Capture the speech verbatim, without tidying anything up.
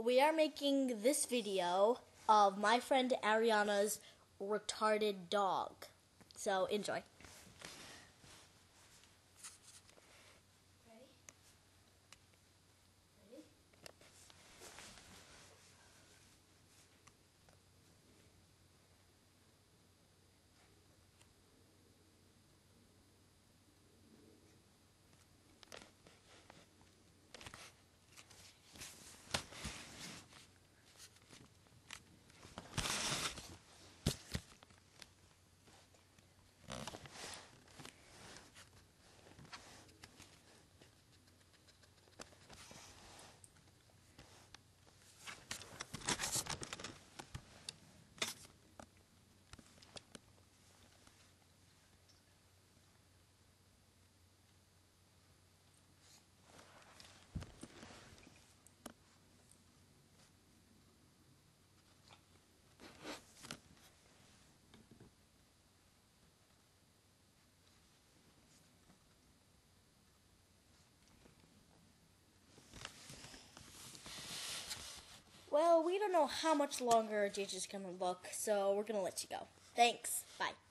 we are making this video of my friend Ariana's retarded dog. So enjoy. Ready? Ready? Well, we don't know how much longer J J's gonna look, so we're gonna let you go. Thanks. Bye.